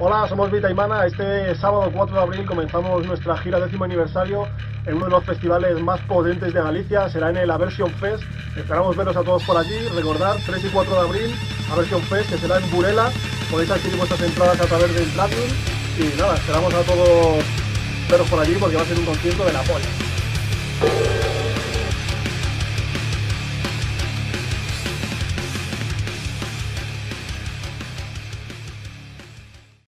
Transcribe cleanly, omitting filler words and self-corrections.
Hola, somos Vita y Mana. Este sábado 4 de abril comenzamos nuestra gira 10º aniversario en uno de los festivales más potentes de Galicia. Será en el Aversion Fest. Esperamos veros a todos por allí. Recordad, 3 y 4 de abril, Aversion Fest, que será en Burela. Podéis adquirir vuestras entradas a través del Platinum. Y nada, esperamos a todos veros por allí porque va a ser un concierto de la polla.